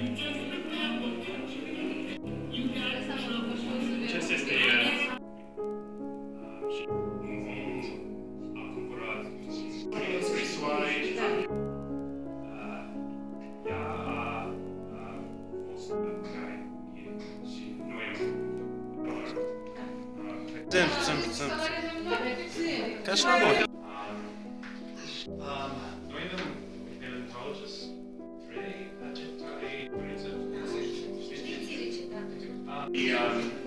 Ce este și a cumpărat scrisoare. Ea a fost care și noi Sunt. Ca și la noi. Noi avem paleontologists, 3 adjectivi, Științele citate.